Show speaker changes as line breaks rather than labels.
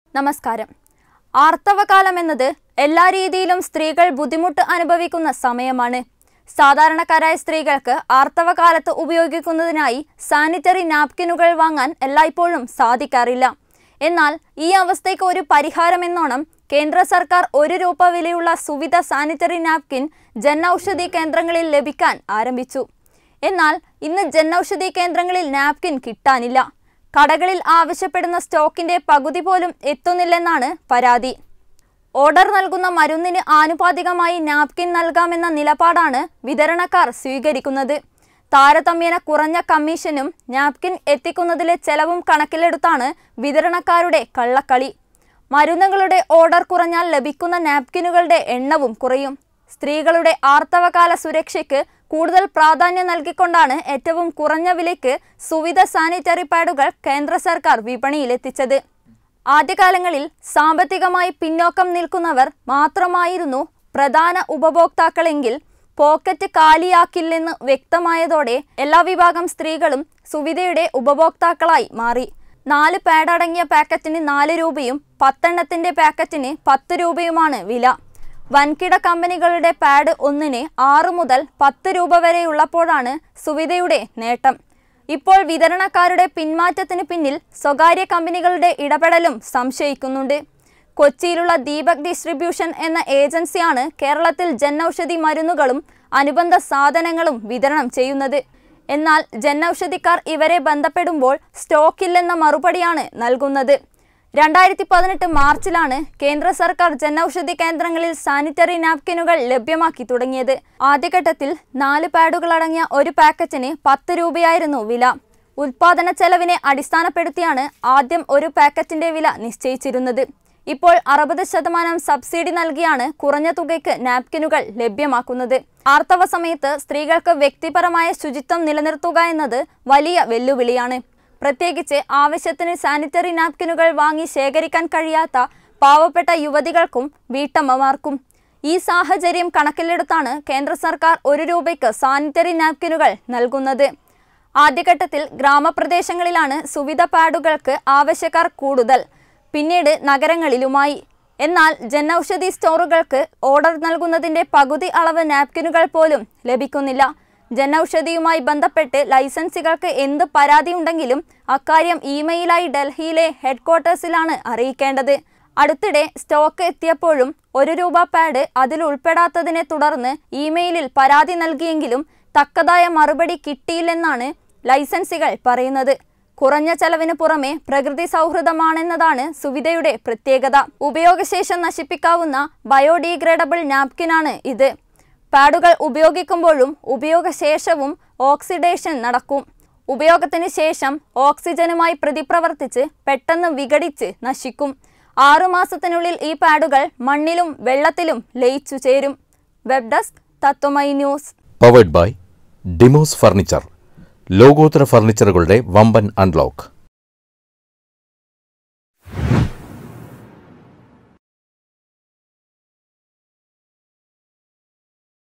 നമസ്കാരം. ആർത്തവകാലം എന്നത് എല്ലാ രീതിയിലും സ്ത്രീകൾ ബുദ്ധിമുട്ട് അനുഭവിക്കുന്ന സമയമാണ്. സാധാരണക്കാരായ സ്ത്രീകൾക്ക് ആർത്തവകാലത്ത് ഉപയോഗിക്കുന്നതിനായി സാനിറ്ററി നാപ്കിനുകൾ വാങ്ങാൻ എല്ലായ്പ്പോഴും സാധിക്കാറില്ല. എന്നാൽ ഈ അവസ്ഥയ്ക്ക് ഒരു പരിഹാരമെന്നോണം കേന്ദ്ര സർക്കാർ ₹1 വിലയുള്ള സുവിധ സാനിറ്ററി നാപ്കിൻ ജൻ ഔഷധി കേന്ദ്രങ്ങളിൽ ലഭിക്കാൻ ആരംഭിച്ചു. എന്നാൽ ഇന്ന് ജൻ ഔഷധി കേന്ദ്രങ്ങളിൽ നാപ്കിൻ കിട്ടാനില്ല. കടകളിൽ ആവശ്യപ്പെടുന്ന സ്റ്റോക്കിന്റെ പകുതി പോലും എത്തുന്നില്ലെന്നാണ് പരാതി. ഓർഡർ നൽകുന്ന മരുന്നിന് ആനുപാതികമായി നാപ്കിൻ നൽകാമെന്ന നിലപാടാണ് വിതരണക്കാർ സ്വീകരിക്കുന്നത്. താരതമ്യേന കുറഞ്ഞ കമ്മീഷനും നാപ്കിൻ എത്തിക്കുന്നതിലെ ചെലവും കണക്കിലെടുത്താണ് വിതരണക്കാരുടെ കള്ളക്കളി. മരുന്നുകളുടെ ഓർഡർ കുറഞ്ഞാൽ ലഭിക്കുന്ന നാപ്കിനുകളുടെ എണ്ണവും കുറയും. സ്ത്രീകളുടെ ആർത്തവകാല സുരക്ഷയ്ക്ക് കൂടുതൽ പ്രാധാന്യം നൽകിക്കൊണ്ടാണ് ഏറ്റവും കുറഞ്ഞ വിലയ്ക്ക് സുവിധ സാനിറ്ററി പാഡുകൾ കേന്ദ്ര സർക്കാർ വിപണിയിലെത്തിച്ചത്. ആദ്യകാലങ്ങളിൽ സാമ്പത്തികമായി പിന്നോക്കം നിൽക്കുന്നവർ മാത്രമായിരുന്നു പ്രധാന ഉപഭോക്താക്കളെങ്കിൽ പോക്കറ്റ് കാലിയാക്കില്ലെന്ന് വ്യക്തമായതോടെ എല്ലാ വിഭാഗം സ്ത്രീകളും സുവിധയുടെ ഉപഭോക്താക്കളായി മാറി. 4 പാഡ് അടങ്ങിയ പാക്കറ്റിന് ₹4, 10 എണ്ണത്തിന്റെ പാക്കറ്റിന് ₹10 വില. വൻകിട കമ്പനികളുടെ പാഡ് ഒന്നിന് ₹6 മുതൽ ₹10 വരെയുള്ളപ്പോഴാണ് സുവിധയുടെ നേട്ടം. ഇപ്പോൾ വിതരണക്കാരുടെ പിന്മാറ്റത്തിന് പിന്നിൽ സ്വകാര്യ കമ്പനികളുടെ ഇടപെടലും സംശയിക്കുന്നുണ്ട്. കൊച്ചിയിലുള്ള ദീപക് ഡിസ്ട്രിബ്യൂഷൻ എന്ന ഏജൻസിയാണ് കേരളത്തിൽ ജൻ ഔഷധി മരുന്നുകളും അനുബന്ധ സാധനങ്ങളും വിതരണം ചെയ്യുന്നത്. എന്നാൽ ജൻ ഔഷധിക്കാർ ഇവരെ ബന്ധപ്പെടുമ്പോൾ സ്റ്റോക്കില്ലെന്ന മറുപടിയാണ് നൽകുന്നത്. 2018 മാർച്ചിലാണ് കേന്ദ്ര സർക്കാർ ജൻ ഔഷധി കേന്ദ്രങ്ങളിൽ സാനിറ്ററി നാപ്കിനുകൾ ലഭ്യമാക്കി തുടങ്ങിയത്. ആദ്യഘട്ടത്തിൽ 4 പാഡുകളടങ്ങിയ ഒരു പാക്കറ്റിന് ₹10 വില. ഉൽപാദന ചെലവിനെ അടിസ്ഥാനപ്പെടുത്തിയാണ് ആദ്യം ഒരു പാക്കറ്റിന്റെ വില നിശ്ചയിച്ചിരുന്നത്. ഇപ്പോൾ 60% സബ്സിഡി നൽകിയാണ് കുറഞ്ഞ തുകയ്ക്ക് നാപ്കിനുകൾ ലഭ്യമാക്കുന്നത്. ആർത്തവ സമയത്ത് സ്ത്രീകൾക്ക് വ്യക്തിപരമായ ശുചിത്വം നിലനിർത്തുക എന്നത് വലിയ വെല്ലുവിളിയാണ്. പ്രത്യേകിച്ച് ആവശ്യത്തിന് സാനിറ്ററി നാപ്കിനുകൾ വാങ്ങി ശേഖരിക്കാൻ കഴിയാത്ത പാവപ്പെട്ട യുവതികൾക്കും വീട്ടമ്മമാർക്കും. ഈ സാഹചര്യം കണക്കിലെടുത്താണ് കേന്ദ്ര സർക്കാർ ₹1 സാനിറ്ററി നാപ്കിനുകൾ നൽകുന്നത്. ആദ്യഘട്ടത്തിൽ ഗ്രാമപ്രദേശങ്ങളിലാണ് സുവിധ പാഡുകൾക്ക് ആവശ്യക്കാർ കൂടുതൽ, പിന്നീട് നഗരങ്ങളിലുമായി. എന്നാൽ ജൻ ഔഷധി സ്റ്റോറുകൾക്ക് ഓർഡർ നൽകുന്നതിൻ്റെ പകുതി അളവ് നാപ്കിനുകൾ പോലും ലഭിക്കുന്നില്ല. ജൻ ഔഷധിയുമായി ബന്ധപ്പെട്ട് ലൈസൻസികൾക്ക് എന്ത് പരാതിയുണ്ടെങ്കിലും അക്കാര്യം ഇമെയിലായി ഡൽഹിയിലെ ഹെഡ്ക്വാർട്ടേഴ്സിലാണ് അറിയിക്കേണ്ടത്. അടുത്തിടെ സ്റ്റോക്ക് എത്തിയപ്പോഴും ₹1 പാഡ് അതിൽ ഉൾപ്പെടാത്തതിനെ തുടർന്ന് ഇമെയിലിൽ പരാതി നൽകിയെങ്കിലും തക്കതായ മറുപടി കിട്ടിയില്ലെന്നാണ് ലൈസൻസികൾ പറയുന്നത്. കുറഞ്ഞ ചെലവിന് പുറമെ പ്രകൃതി സൗഹൃദമാണെന്നതാണ് സുവിധയുടെ പ്രത്യേകത. ഉപയോഗശേഷം നശിപ്പിക്കാവുന്ന ബയോഡീഗ്രേഡബിൾ നാപ്കിനാണ് ഇത്. പാഡുകൾ ഉപയോഗിക്കുമ്പോഴും ഉപയോഗശേഷവും ഓക്സിഡേഷൻ നടക്കും. ഉപയോഗത്തിന് ശേഷം ഓക്സിജനുമായി പ്രതിപ്രവർത്തിച്ച് പെട്ടെന്ന് വിഘടിച്ച് നശിക്കും. 6 മാസത്തിനുള്ളിൽ ഈ പാഡുകൾ മണ്ണിലും വെള്ളത്തിലും ലയിച്ചു ചേരും. Web desk Tatwamayi news.
Powered by Demos furniture. ലോകോത്തര ഫർണിച്ചറുകളുടെ വമ്പൻ അൺലോക്ക്.